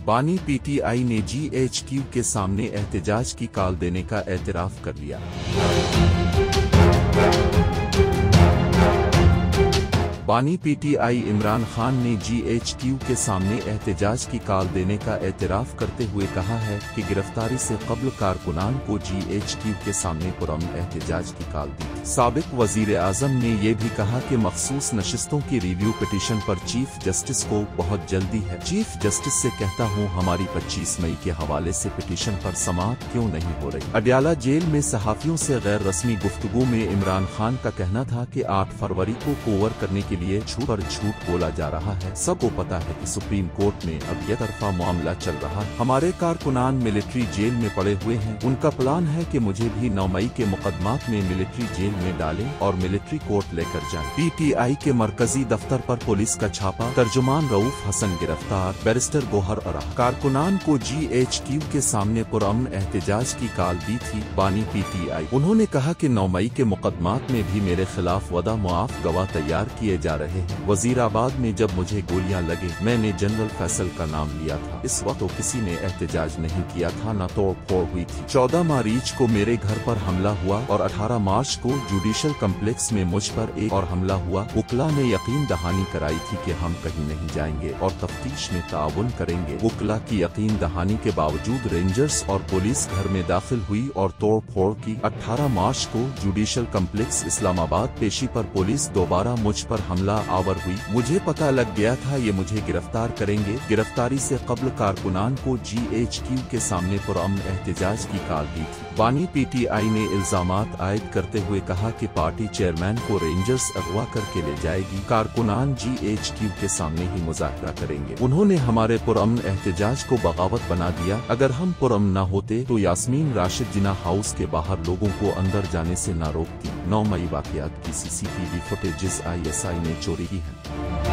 बानी पीटीआई ने जीएचक्यू के सामने एहतजाज की कॉल देने का एतराफ़ कर लिया। बानी पीटीआई इमरान खान ने जीएचक्यू के सामने एहतजाज की कॉल देने का एतराफ़ करते हुए कहा है कि गिरफ्तारी से कब्ल कारकुनान को जीएचक्यू के सामने पुरअमन एहतजाज की कॉल दी। साबिक वजीर आज़म ने यह भी कहा कि मखसूस नशिस्तों की रिव्यू पिटीशन पर चीफ जस्टिस को बहुत जल्दी है। चीफ जस्टिस से कहता हूँ हमारी 25 मई के हवाले से पिटीशन पर समाअत क्यों नहीं हो रही। अडयाला जेल में सहाफ़ियों से गैर रस्मी गुफ्तगू में इमरान खान का कहना था कि 8 फरवरी को कोवर करने के लिए झूठ बोला जा रहा है। सबको पता है कि सुप्रीम कोर्ट में अब यह तरफा मामला चल रहा है। हमारे कारकुनान मिलिट्री जेल में पड़े हुए हैं। उनका प्लान है कि मुझे भी 9 मई के मुकदमात में मिलिट्री जेल में डालें और मिलिट्री कोर्ट लेकर जाएं। पीटीआई के मरकजी दफ्तर पर पुलिस का छापा, तर्जुमान रऊफ हसन गिरफ्तार, बैरिस्टर गोहर अरा। कारकुनान को जीएचक्यू के सामने पुरअमन एहतजाज की कॉल दी थी बानी पीटीआई। उन्होंने कहा कि 9 मई के मुकदमात में भी मेरे खिलाफ वदा मुआफ गवाह तैयार किए जा रहे हैं। वजीराबाद में जब मुझे गोलियां लगे मैंने जनरल फैसल का नाम लिया था। इस वक्त तो किसी ने एहतजाज नहीं किया था, न तोड़ फोड़ हुई थी। 14 मार्च को मेरे घर पर हमला हुआ और 18 मार्च को जुडिशल कम्प्लेक्स में मुझ पर एक और हमला हुआ। वकला ने यकीन दहानी कराई थी कि हम कहीं नहीं जाएंगे और तफ्तीश में ताउन करेंगे। वकला की यकीन दहानी के बावजूद रेंजर्स और पुलिस घर में दाखिल हुई और तोड़ फोड़ की। 18 मार्च को जुडिशल कम्प्लेक्स इस्लामाबाद पेशी पर पुलिस दोबारा मुझ पर हमला आवर हुई। मुझे पता लग गया था ये मुझे गिरफ्तार करेंगे। गिरफ्तारी से कब्ल कारकुनान को जीएचक्यू के सामने पुरअमन एहतजाज की कॉल दी थी। बानी पीटीआई ने इल्जामात आयद करते हुए कहा कि पार्टी चेयरमैन को रेंजर्स अगवा करके ले जाएगी। कारकुनान जीएचक्यू के सामने ही मुज़ाहरा करेंगे। उन्होंने हमारे पुरअमन एहतजाज को बगावत बना दिया। अगर हम पुरअमन न होते तो यास्मीन राशिद जिना हाउस के बाहर लोगों को अंदर जाने से न रोकती। 9 मई वाक़यात की सीसीटीवी फुटेजेस ISI ने चोरी की है।